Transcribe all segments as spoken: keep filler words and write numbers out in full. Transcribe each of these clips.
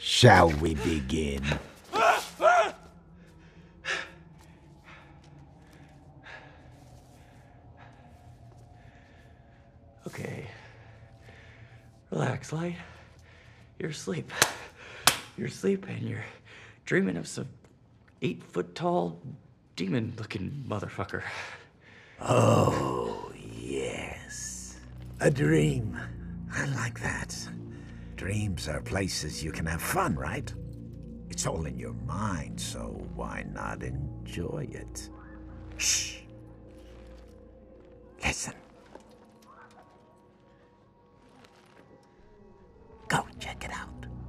Shall we begin? Okay. Relax, Light. You're asleep. You're asleep and you're dreaming of some eight-foot-tall, demon-looking motherfucker. Oh, yes. A dream. I like that. Dreams are places you can have fun, right? It's all in your mind, so why not enjoy it? Shh. Listen. Go check it out.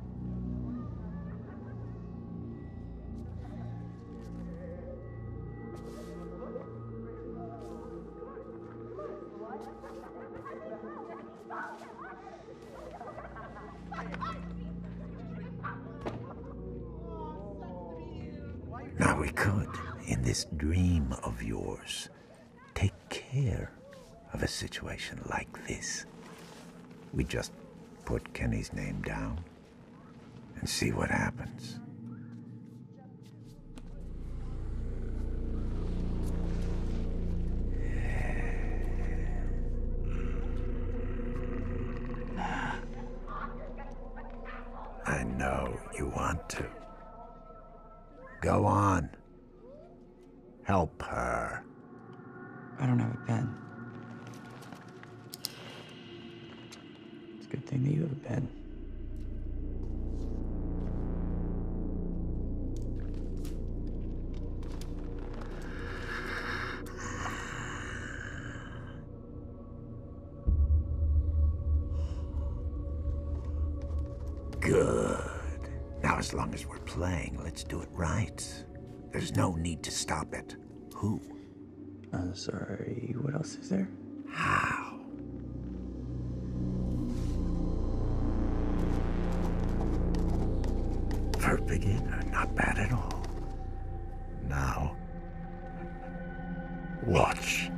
Now we could, in this dream of yours, take care of a situation like this. We just put Kenny's name down and see what happens. I know you want to. Go on. Help her. I don't have a pen. It's a good thing that you have a pen. Good. Now, as long as we're playing, let's do it right. There's no need to stop it. Who? Uh, sorry, what else is there? How? For a beginner, not bad at all. Now, watch.